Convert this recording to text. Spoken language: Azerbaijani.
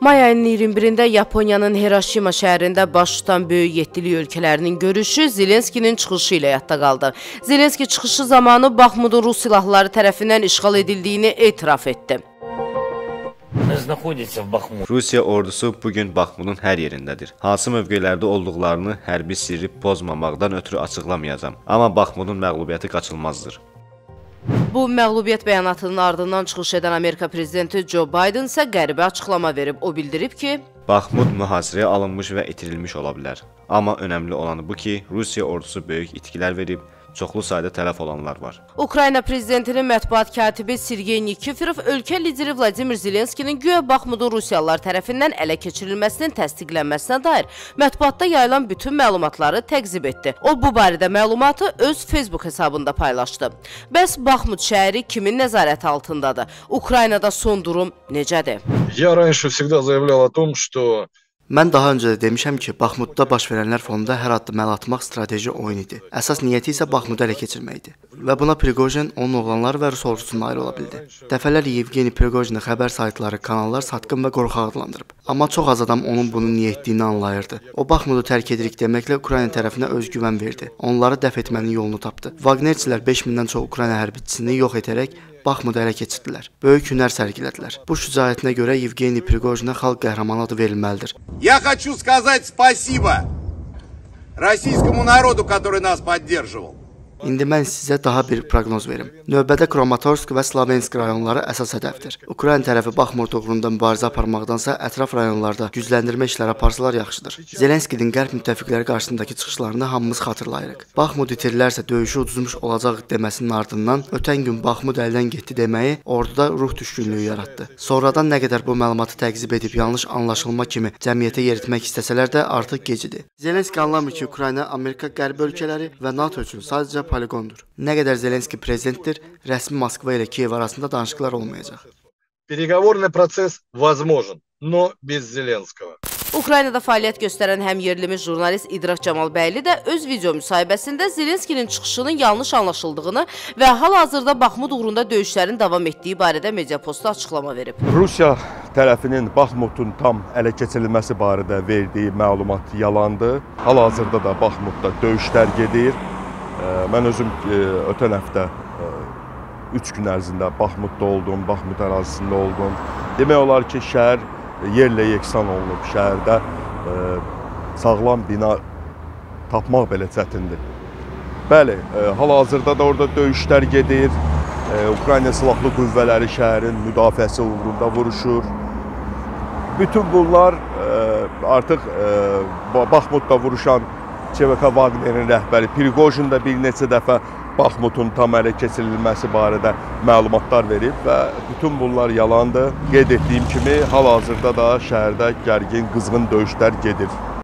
May ayının 21-də Yaponiyanın Hiroşima şəhərində baş tutan böyük yetkilik ölkələrinin görüşü Zelenskinin çıxışı ilə yadda qaldı. Zelenski çıxışı zamanı Baxmudun Rus silahları tərəfindən işğal edildiyini etiraf etdi. Rusiya ordusu bugün Baxmudun hər yerindədir. Hansı mövqelərdə olduqlarını hərbi sirri pozmamaqdan ötürü açıqlamayacağam. Amma Baxmudun məğlubiyyəti qaçılmazdır. Bu məğlubiyyət bəyanatının ardından çıxış edən Amerika prezidenti Joe Biden isə qəribə açıqlama verib. O bildirib ki, Baxmud mühasirəyə alınmış və itirilmiş ola bilər. Amma önəmli olanı bu ki, Rusiya ordusu böyük itkilər verib, çoxlu sayda tələf olanlar var. Ukrayna prezidentinin mətbuat katibi Sergey Nikiforov ölkə lideri Vladimir Zelenskinin güya Baxmudun Rusiyalılar tərəfindən ələ keçirilməsinin təsdiqlənməsinə dair mətbuatda yayılan bütün məlumatları təqzib etdi. O, bu barədə məlumatı öz Facebook hesabında paylaşdı. Bəs Baxmud şəhəri kimin nəzarəti altındadır? Ukraynada son durum necədir? Я раньше всегда заявлял о том, что Mən daha öncə də demişəm ki, Baxmudda baş verənlər fonunda hər addım əl atmaq strateji oyun idi. Əsas niyyəti isə Baxmudu ələ keçirməkdir. Və buna Prigojin, onun oğlanları və Rus ordusu nail ola bildi. Dəfələrlə Yevgeni Prigojini xəbər saytları, kanallar satqın və qorxaq adlandırıb. Amma çox az adam onun bunu niyə etdiyini anlayırdı. O, Baxmudu tərk edirik deməklə Ukrayna tərəfinə özgüvən verdi. Onları dəf etmənin yolunu tapdı. Vagnerçilər 5000-dən çox Ukrayna hərbiçisini yox edərək Baxmudu ələ keçirdilər. Böyük hünər sərgilədilər. Bu şücaətinə görə Yevgeni Prigojinə xalq qəhrəmanı adı verilməlidir. Я хочу сказать спасибо российскому народу, который нас поддерживал. İndi mən sizə daha bir proqnoz verim. Növbədə Kramatorsk və Slavensk rayonları əsas hədəfdir. Ukrayna tərəfi Baxmud uğrunda mübarizə aparmaqdansa ətraf rayonlarda gücləndirmə işləri aparsalar yaxşıdır. Zelenskinin qərb müttəfiqləri qarşısındakı çıxışlarını hamımız xatırlayırıq. Baxmud itirilərsə döyüşü uduzmuş olacaq deməsinin ardından ötən gün Baxmud əldən getdi deməyi orduda ruh düşkünlüyü yaratdı. Sonradan nə qədər bu məlumatı təqzib edib yanlış anlaşılma kimi cəmiyyətə yeritmək istəsələr də artıq gecidir. Zelenski anlamır ki, Ukrayna, Amerika, qərb ölkələri və NATO üçün sadəcə poligondur. Nə qədər Zelenski prezidentdir, rəsmi Moskva ilə Kiyev arasında danışıqlar olmayacaq. переговорный процесс возможен, но без Зеленского. Ukraynada fəaliyyət göstərən həm yerlimiz jurnalist İdrak Camalbəyli də öz video müsahibəsində Zelenskinin çıxışının yanlış anlaşıldığını və hal-hazırda Baxmud uğrunda döyüşlərin davam etdiyi barədə Mediaposta açıqlama verib. Rusiya tərəfinin Baxmudun tam ələ keçirilməsi barədə verdiyi məlumat yalandır. Hal-hazırda da Baxmudda döyüşlər gedir. Mən özüm ötən həftə 3 gün ərzində Baxmudda oldum, Baxmud ərazisində oldum. Demək olar ki, şəhər yerlə yeksan olunub. Şəhərdə sağlam bina tapmaq belə çətindir. Bəli, hal-hazırda da orada döyüşlər gedir. Ukrayna silahlı qüvvələri şəhərin müdafiəsi uğrunda vuruşur. Bütün bunlar artıq Baxmudda vuruşan ÇVK Wagnerin rəhbəri Prigojin də bir neçə dəfə Baxmudun tam ələ keçirilməsi barədə məlumatlar verib və bütün bunlar yalandır. Qeyd etdiyim kimi, hal-hazırda da şəhərdə gərgin, qızğın döyüşlər gedir.